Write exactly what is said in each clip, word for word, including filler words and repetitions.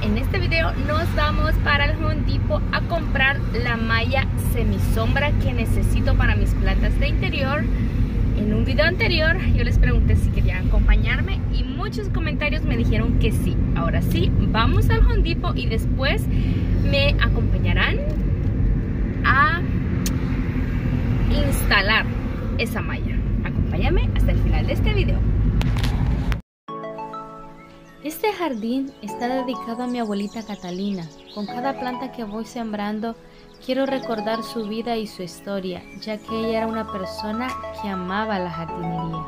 En este video nos vamos para el Home Depot a comprar la malla semisombra que necesito para mis plantas de interior. En un video anterior yo les pregunté si querían acompañarme y muchos comentarios me dijeron que sí. Ahora sí, vamos al Home Depot y después me acompañarán a instalar esa malla. Acompáñame hasta el final de este video. Este jardín está dedicado a mi abuelita Catalina. Con cada planta que voy sembrando, quiero recordar su vida y su historia, ya que ella era una persona que amaba la jardinería.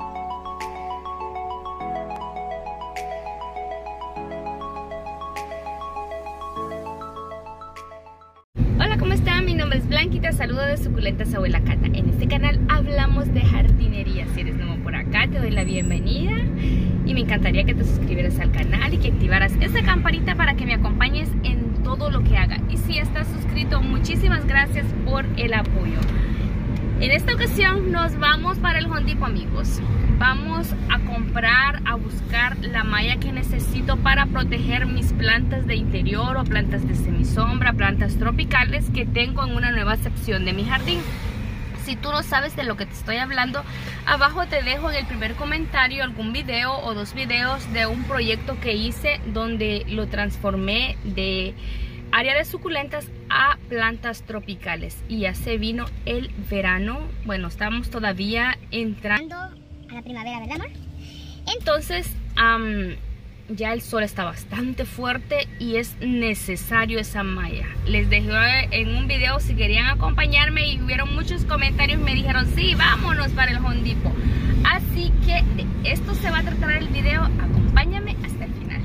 Hola, ¿cómo están? Mi nombre es Blanquita, saludo de Suculentas Abuela Cata. En este canal hablamos de jardinería. Si eres nuevo por acá, te doy la bienvenida. Y me encantaría que te suscribieras al canal y que activaras esa campanita para que me acompañes en todo lo que haga. Y si estás suscrito, muchísimas gracias por el apoyo. En esta ocasión nos vamos para el Home Depot, amigos. Vamos a comprar, a buscar la malla que necesito para proteger mis plantas de interior o plantas de semisombra, plantas tropicales que tengo en una nueva sección de mi jardín. Si tú no sabes de lo que te estoy hablando, abajo te dejo en el primer comentario algún video o dos videos de un proyecto que hice donde lo transformé de área de suculentas a plantas tropicales. Y ya se vino el verano. Bueno, estamos todavía entrando a la primavera, ¿verdad, amor? Entonces, um, ya el sol está bastante fuerte y es necesario esa malla. Les dejé en un video si querían acompañarme y hubieron muchos comentarios y me dijeron sí, vámonos para el Home Depot. Así que de esto se va a tratar el video. Acompáñame hasta el final.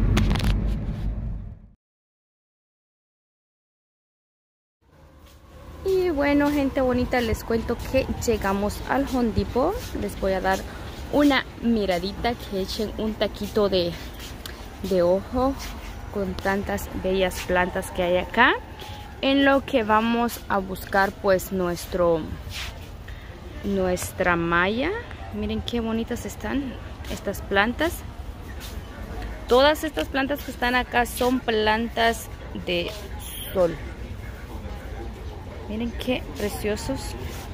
Y bueno, gente bonita, les cuento que llegamos al Home Depot. Les voy a dar una miradita, que echen un taquito de, de ojo con tantas bellas plantas que hay acá, en lo que vamos a buscar pues nuestro nuestra malla. Miren qué bonitas están estas plantas. Todas estas plantas que están acá son plantas de sol. Miren qué preciosos.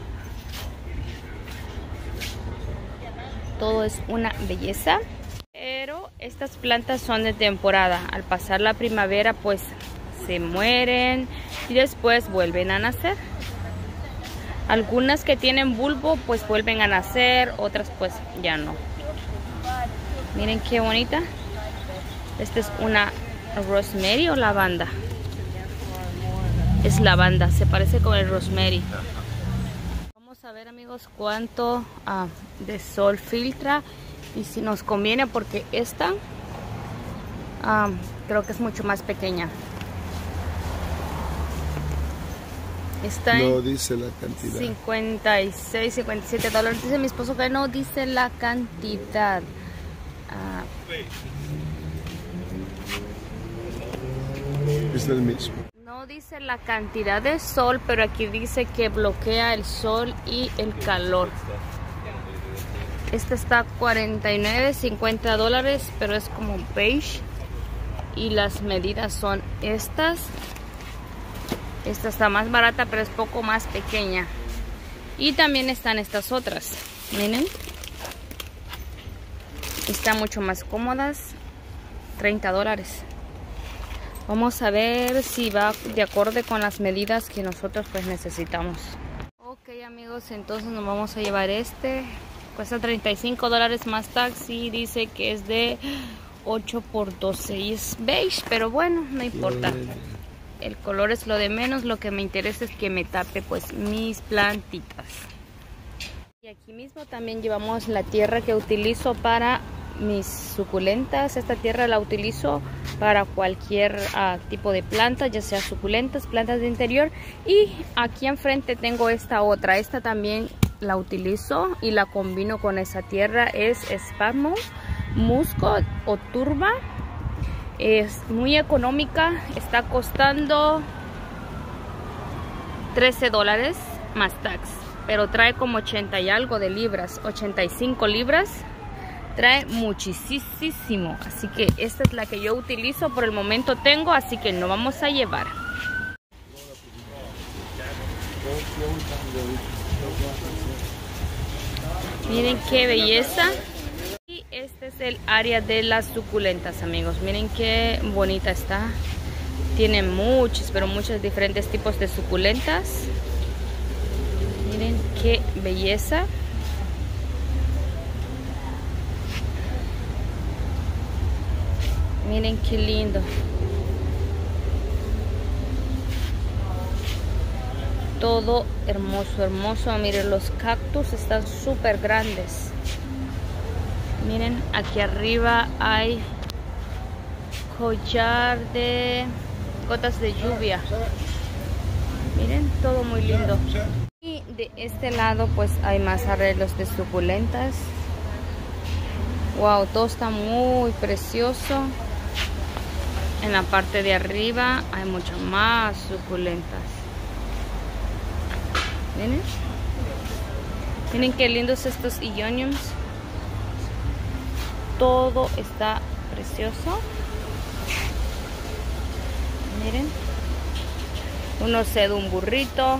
Todo es una belleza, pero estas plantas son de temporada. Al pasar la primavera pues se mueren y después vuelven a nacer. Algunas que tienen bulbo pues vuelven a nacer, otras pues ya no. Miren qué bonita. Esta es una rosemary o lavanda. Es lavanda, se parece con el rosemary. Vamos a ver, amigos, cuánto uh, de sol filtra y si nos conviene, porque esta uh, creo que es mucho más pequeña. Está no dice la cantidad. cincuenta y seis, cincuenta y siete dólares. Dice mi esposo que no dice la cantidad. Uh, es el mismo. No dice la cantidad de sol, pero aquí dice que bloquea el sol y el calor. Esta está cuarenta y nueve, cincuenta dólares, pero es como beige. Y las medidas son estas. Esta está más barata, pero es poco más pequeña. Y también están estas otras. Miren. Están mucho más cómodas. treinta dólares. Vamos a ver si va de acorde con las medidas que nosotros pues necesitamos. Ok, amigos, entonces nos vamos a llevar este. Cuesta treinta y cinco dólares más tax y dice que es de ocho por doce. Y es beige, pero bueno, no importa. El color es lo de menos. Lo que me interesa es que me tape pues mis plantitas. Y aquí mismo también llevamos la tierra que utilizo para mis suculentas. Esta tierra la utilizo para cualquier uh, tipo de planta, ya sea suculentas, plantas de interior. Y aquí enfrente tengo esta otra. Esta también la utilizo y la combino con esa tierra. Es espasmo, musgo o turba. Es muy económica. Está costando trece dólares más tax, pero trae como ochenta y algo de libras, ochenta y cinco libras. trae muchísimo. Así que esta es la que yo utilizo. Por el momento tengo, así que no vamos a llevar. Miren qué belleza. Y este es el área de las suculentas, amigos. Miren qué bonita está. Tiene muchos, pero muchos diferentes tipos de suculentas. Miren qué belleza. Miren qué lindo. Todo hermoso, hermoso. Miren, los cactus están súper grandes. Miren, aquí arriba hay collar de gotas de lluvia. Miren, todo muy lindo. Y de este lado pues hay más arreglos de suculentas. Wow, todo está muy precioso. En la parte de arriba hay mucho más suculentas. Miren. Miren qué lindos estos Ioniums. Todo está precioso. Miren. Uno se da un burrito.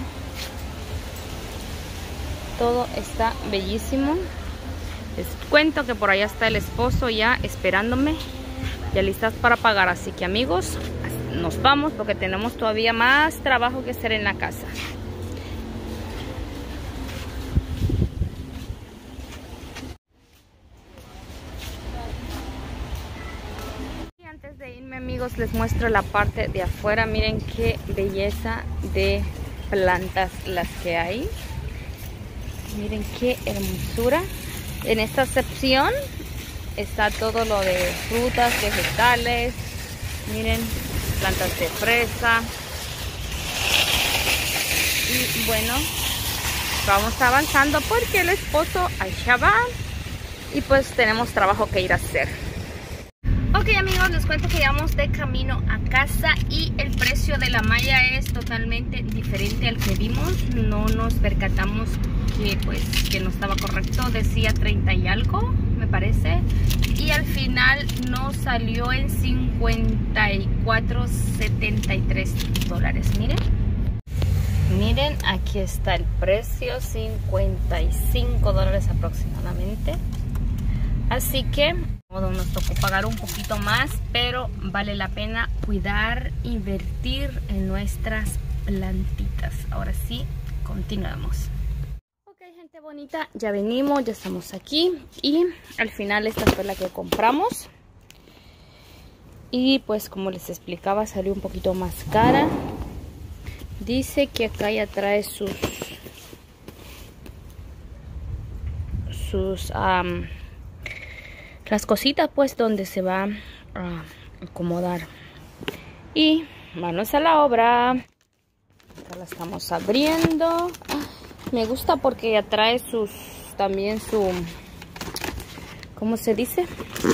Todo está bellísimo. Les cuento que por allá está el esposo ya esperándome, ya listas para pagar. Así que, amigos, nos vamos porque tenemos todavía más trabajo que hacer en la casa. Y antes de irme, amigos, les muestro la parte de afuera. Miren qué belleza de plantas las que hay. Miren qué hermosura. En esta sección está todo lo de frutas, vegetales. Miren, plantas de fresa. Y bueno, vamos avanzando porque el esposo allá va. Y pues tenemos trabajo que ir a hacer. Ok, amigos, les cuento que ya vamos de camino a casa y el precio de la malla es totalmente diferente al que vimos. No nos percatamos que pues que no estaba correcto, decía treinta y algo, me parece, y al final nos salió en cincuenta y cuatro setenta y tres dólares. Miren, miren, aquí está el precio, cincuenta y cinco dólares aproximadamente. Así que nos tocó pagar un poquito más, pero vale la pena cuidar, invertir en nuestras plantitas. Ahora sí, continuamos. Ok, gente bonita, ya venimos, ya estamos aquí y al final esta fue la que compramos. Y pues como les explicaba, salió un poquito más cara. Dice que acá ya trae sus sus um, las cositas pues donde se va a acomodar. Y manos a la obra. Acá la estamos abriendo. Me gusta porque ya trae sus también su, ¿cómo se dice?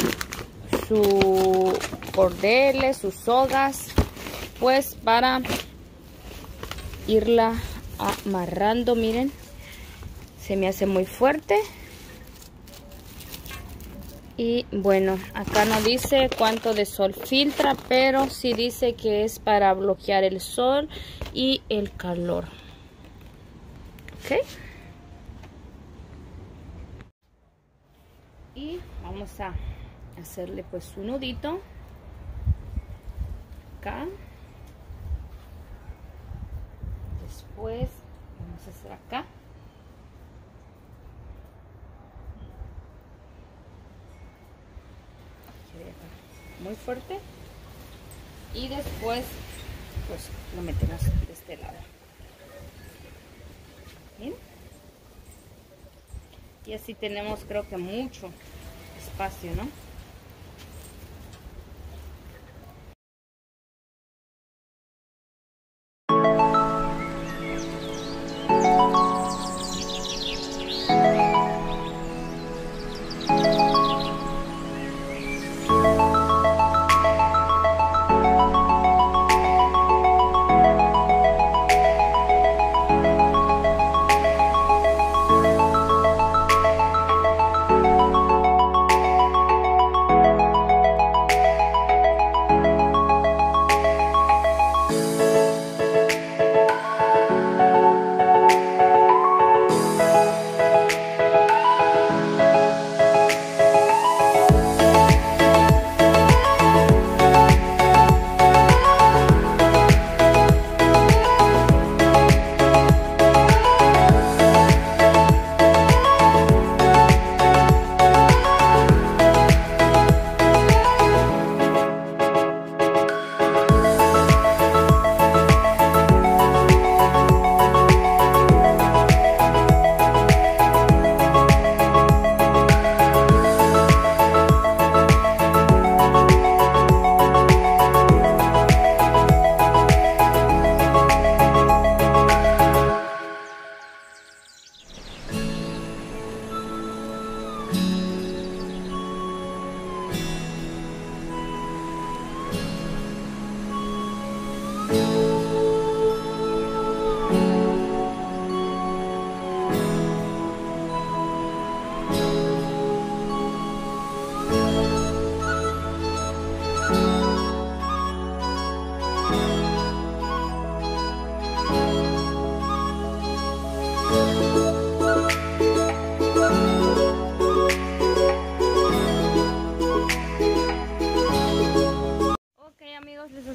Su cordeles, sus sogas, pues para irla amarrando. Miren, se me hace muy fuerte. Y bueno, acá no dice cuánto de sol filtra, pero sí dice que es para bloquear el sol y el calor. Ok. Y vamos a hacerle pues un nudito acá. Después vamos a hacer acá. Muy fuerte. Y después pues lo metemos de este lado. ¿Bien? Y así tenemos, creo que mucho espacio, ¿no?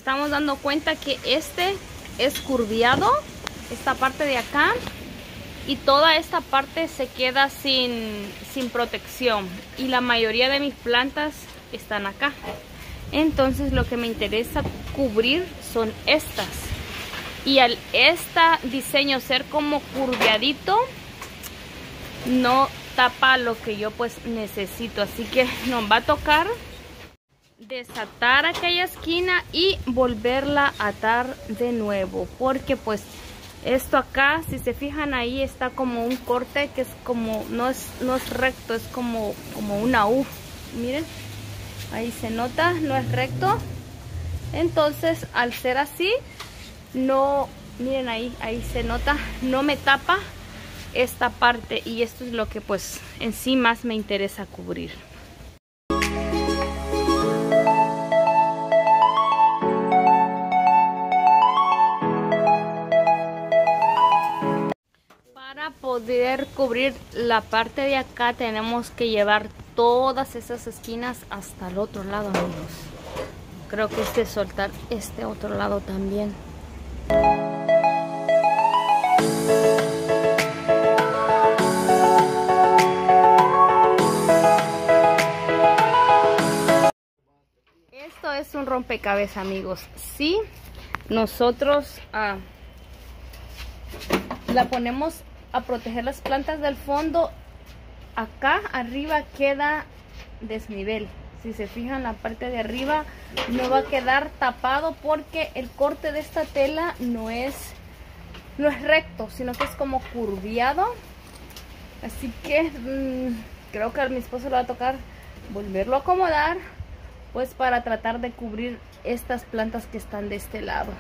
estamos dando cuenta que este es curviado, esta parte de acá, y toda esta parte se queda sin, sin protección, y la mayoría de mis plantas están acá. Entonces lo que me interesa cubrir son estas, y al este diseño ser como curviadito no tapa lo que yo pues necesito, así que nos va a tocar desatar aquella esquina y volverla a atar de nuevo, porque pues esto acá, si se fijan ahí, está como un corte que es como, no es, no es recto, es como, como una U. Miren, ahí se nota, no es recto. Entonces, al ser así, no, miren ahí, ahí se nota, no me tapa esta parte. Y esto es lo que pues en sí más me interesa cubrir. Poder cubrir la parte de acá tenemos que llevar todas esas esquinas hasta el otro lado, amigos. Creo que es de soltar este otro lado también. Esto es un rompecabezas, amigos. Si nosotros ah, la ponemos a proteger las plantas del fondo, acá arriba queda desnivel. Si se fijan, la parte de arriba no va a quedar tapado porque el corte de esta tela no es no es recto, sino que es como curviado. Así que mmm, creo que a mi esposo le va a tocar volverlo a acomodar, pues para tratar de cubrir estas plantas que están de este lado.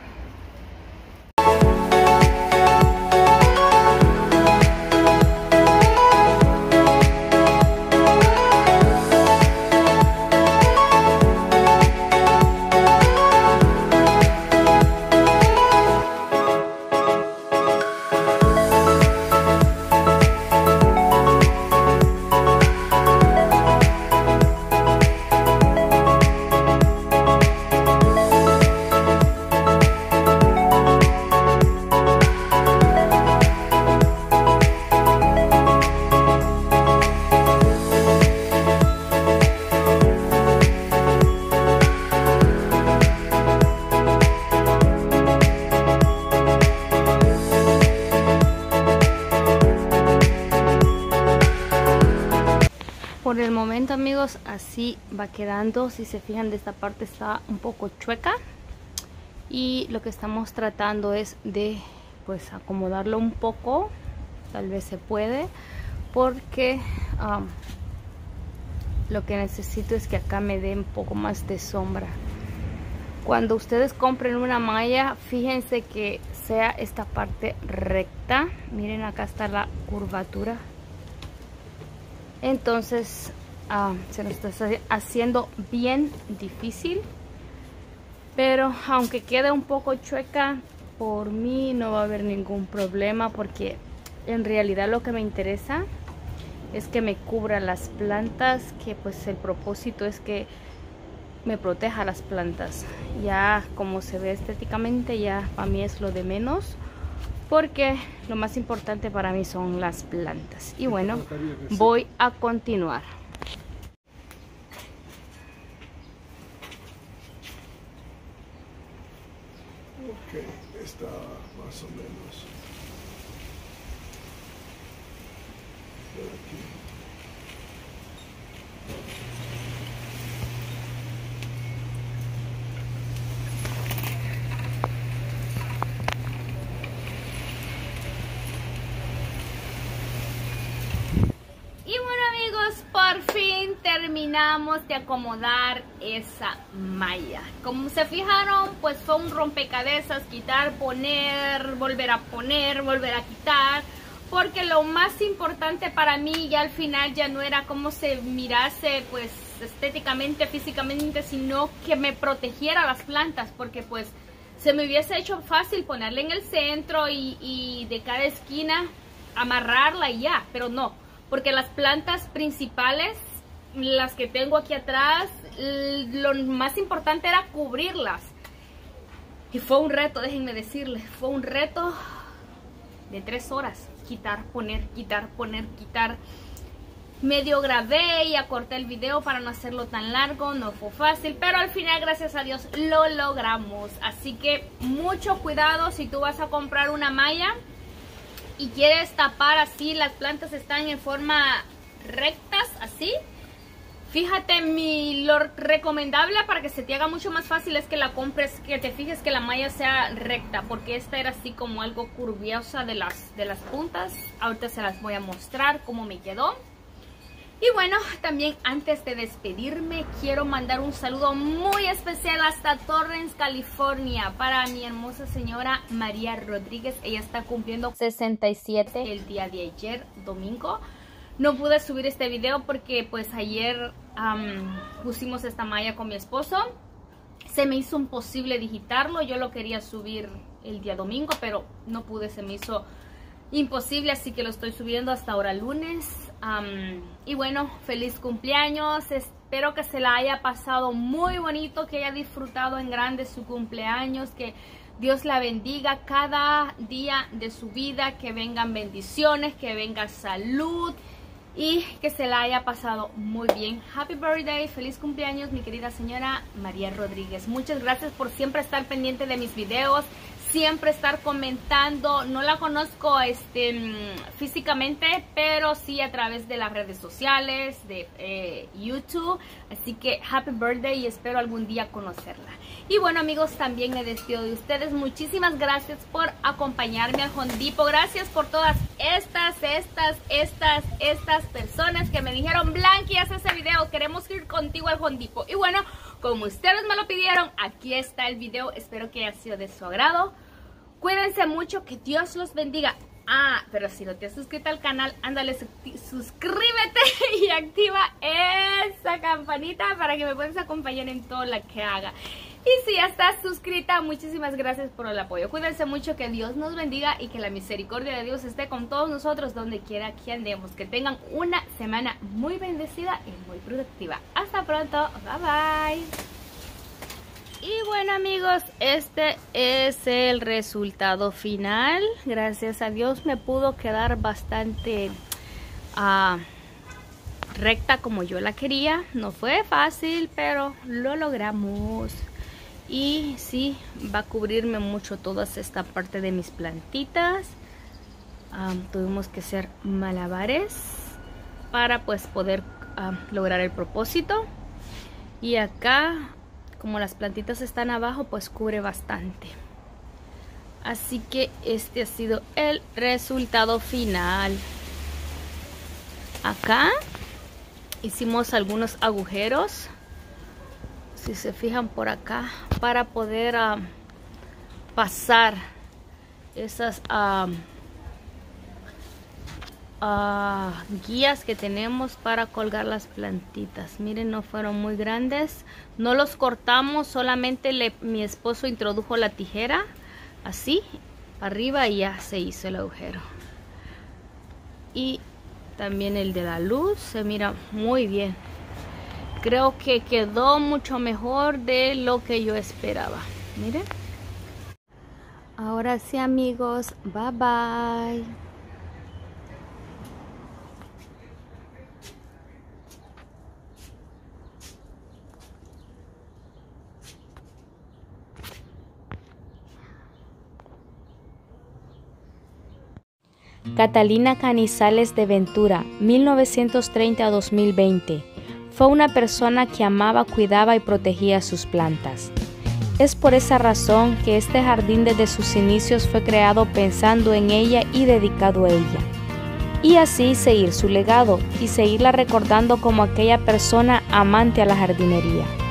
Por el momento, amigos, así va quedando. Si se fijan, de esta parte está un poco chueca, y lo que estamos tratando es de pues acomodarlo un poco. Tal vez se puede, porque um, lo que necesito es que acá me dé un poco más de sombra. Cuando ustedes compren una malla, fíjense que sea esta parte recta. Miren, acá está la curvatura. Entonces uh, se nos está haciendo bien difícil, pero aunque quede un poco chueca, por mí no va a haber ningún problema, porque en realidad lo que me interesa es que me cubra las plantas, que pues el propósito es que me proteja las plantas. Ya como se ve estéticamente, ya para mí es lo de menos, porque lo más importante para mí son las plantas. Y bueno, voy a continuar. Ok, está más o menos por aquí. Y bueno, amigos, por fin terminamos de acomodar esa malla. Como se fijaron, pues fue un rompecabezas, quitar, poner, volver a poner, volver a quitar, porque lo más importante para mí ya al final ya no era cómo se mirase pues estéticamente, físicamente, sino que me protegiera las plantas, porque pues se me hubiese hecho fácil ponerla en el centro y, y de cada esquina amarrarla y ya, pero no, porque las plantas principales, las que tengo aquí atrás, lo más importante era cubrirlas. Y fue un reto, déjenme decirles, fue un reto de tres horas. Quitar, poner, quitar, poner, quitar. Medio grabé y acorté el video para no hacerlo tan largo, no fue fácil, pero al final, gracias a Dios, lo logramos. Así que mucho cuidado si tú vas a comprar una malla y quieres tapar así, las plantas están en forma rectas, así. Fíjate, mi, lo recomendable para que se te haga mucho más fácil es que la compres, que te fijes que la malla sea recta, porque esta era así como algo curviosa de las, de las puntas. Ahorita se las voy a mostrar cómo me quedó. Y bueno, también antes de despedirme, quiero mandar un saludo muy especial hasta Torrance, California, para mi hermosa señora María Rodríguez. Ella está cumpliendo sesenta y siete el día de ayer, domingo. No pude subir este video porque pues ayer um, pusimos esta malla con mi esposo. Se me hizo imposible digitarlo. Yo lo quería subir el día domingo, pero no pude, se me hizo imposible, así que lo estoy subiendo hasta ahora lunes. Um, y bueno, feliz cumpleaños. Espero que se la haya pasado muy bonito, que haya disfrutado en grande su cumpleaños, que Dios la bendiga cada día de su vida, que vengan bendiciones, que venga salud y que se la haya pasado muy bien. Happy birthday, feliz cumpleaños, mi querida señora María Rodríguez. Muchas gracias por siempre estar pendiente de mis videos, siempre estar comentando. No la conozco este, físicamente, pero sí a través de las redes sociales, de eh, YouTube. Así que happy birthday y espero algún día conocerla. Y bueno, amigos, también me despido de ustedes. Muchísimas gracias por acompañarme al Home Depot. Gracias por todas estas, estas, estas, estas personas que me dijeron: Blanqui, haz ese video, queremos ir contigo al Home Depot. Y bueno, como ustedes me lo pidieron, aquí está el video. Espero que haya sido de su agrado. Cuídense mucho, que Dios los bendiga. Ah, pero si no te has suscrito al canal, ándale, suscríbete y activa esa campanita para que me puedas acompañar en todo lo que haga. Y si ya estás suscrita, muchísimas gracias por el apoyo. Cuídense mucho, que Dios nos bendiga y que la misericordia de Dios esté con todos nosotros donde quiera que andemos. Que tengan una semana muy bendecida y muy productiva. Hasta pronto, bye bye. Y bueno, amigos, este es el resultado final. Gracias a Dios me pudo quedar bastante uh, recta como yo la quería. No fue fácil, pero lo logramos. Y sí, va a cubrirme mucho toda esta parte de mis plantitas. Um, tuvimos que hacer malabares para pues poder uh, lograr el propósito. Y acá, como las plantitas están abajo, pues cubre bastante. Así que este ha sido el resultado final. Acá hicimos algunos agujeros, si se fijan por acá, para poder uh, pasar esas uh, uh, guías que tenemos para colgar las plantitas. Miren, no fueron muy grandes, no los cortamos, solamente le, mi esposo introdujo la tijera así arriba y ya se hizo el agujero. Y también el de la luz se mira muy bien. Creo que quedó mucho mejor de lo que yo esperaba. Miren. Ahora sí, amigos, bye bye. Catalina Canizales de Ventura, mil novecientos treinta a dos mil veinte. Fue una persona que amaba, cuidaba y protegía sus plantas. Es por esa razón que este jardín desde sus inicios fue creado pensando en ella y dedicado a ella. Y así seguir su legado y seguirla recordando como aquella persona amante a la jardinería.